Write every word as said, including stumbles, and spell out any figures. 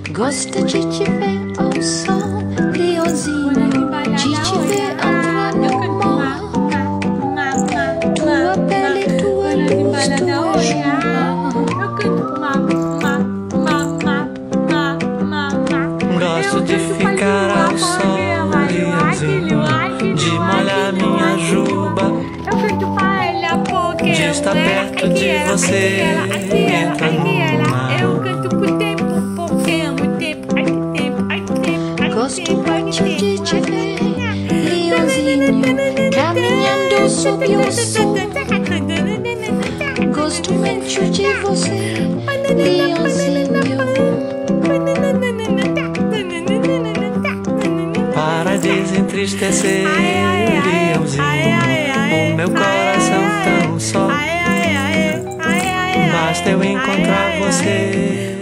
Gosto de te ver ao sol, leãozinho, de te ver andar no mar. Tua pele, tua luz, tua chuva. Gosto de ficar ao sol, leãozinho, de molhar minha juba, de estar perto de você, entra no mar. Gosto muito de te ver, leãozinho, caminhando sob o sol. Gosto muito de você, leãozinho. Para desentristecer, leãozinho, o meu coração tão só. Basta eu encontrar você.